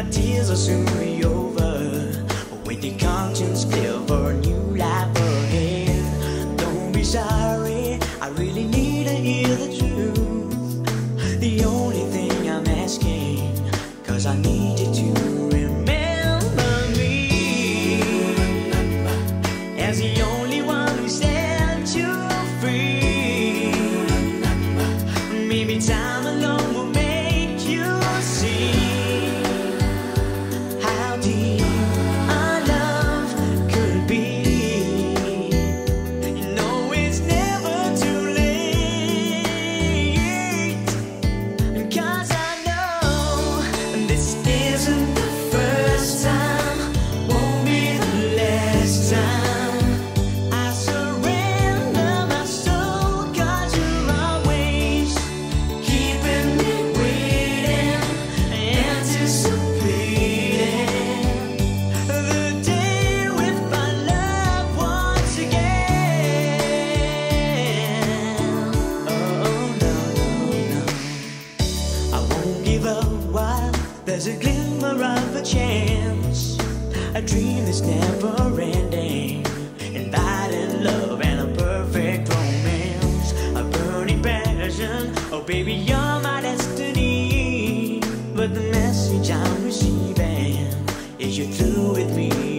my tears will soon be over, with your conscience clear for a new life ahead. Don't be sorry, I really need to hear the truth. The only thing I'm asking, 'cause I need you to remember me as the only one who set you free. Maybe time alone will make you see how deep our love could be. You know it's never too late, 'cause I know this isn't the first time, won't be the last time. I surrender my soul, 'cause you're always keeping me waiting, anticipating the day with my love once again. Oh no, no, no, I won't give up while there's a glimmer of a chance, a dream that's never ending, inviting love and a perfect romance, a burning passion. Oh baby, you're my destiny, but the message I'm receiving is you're through with me